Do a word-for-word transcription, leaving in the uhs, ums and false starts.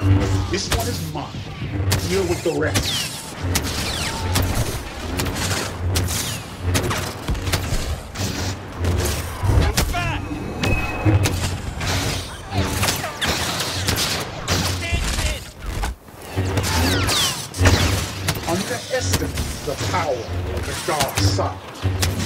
This one is mine. Deal with the rest. Underestimate the power of the dark side.